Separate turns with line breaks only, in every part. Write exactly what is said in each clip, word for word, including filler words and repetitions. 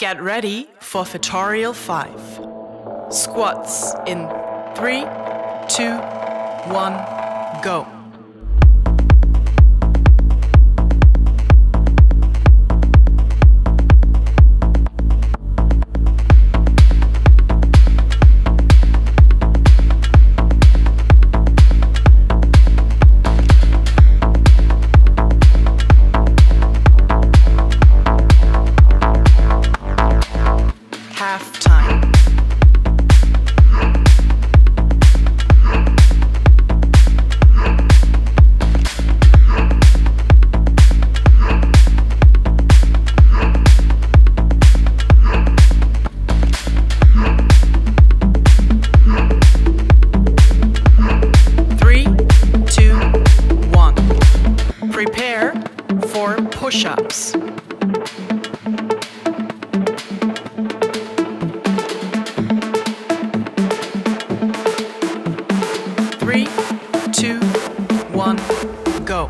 Get ready for Fitorial Five. Squats in three, two, one, go. Half time. Three, two, one. Prepare for push-ups. Three, two, one, go.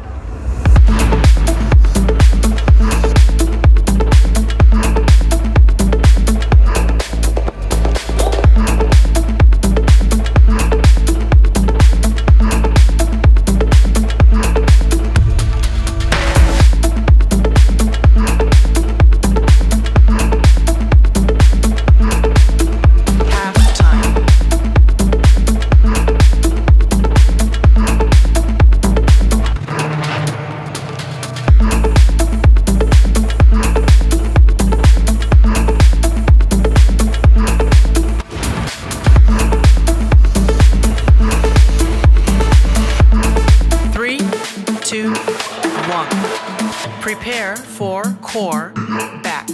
Two, one. Prepare for core back.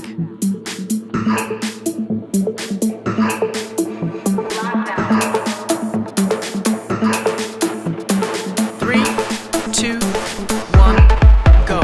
Three, two, one, go.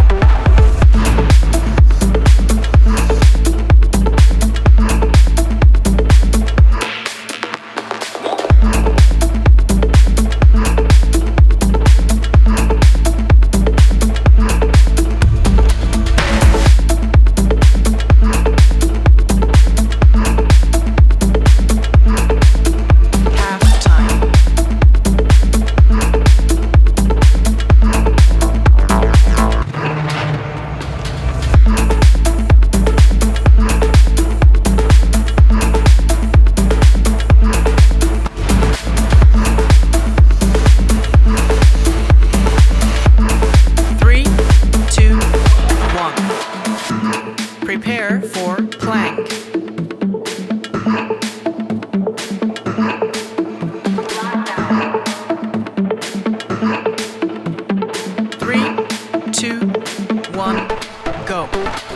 Prepare for plank. Three, two, one, go.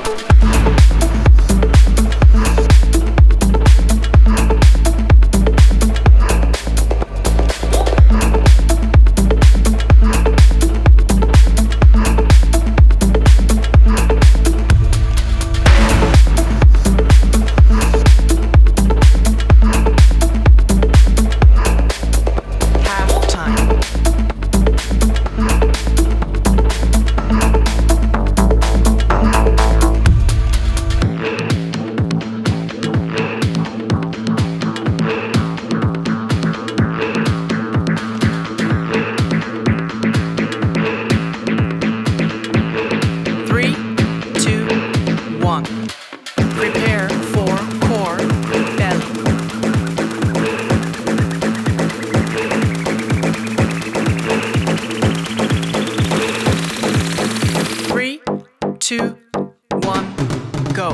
Prepare for core belly. Three, two, one, go.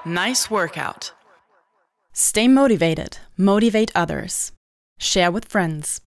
Nice workout.
Stay motivated. Motivate others. Share with friends.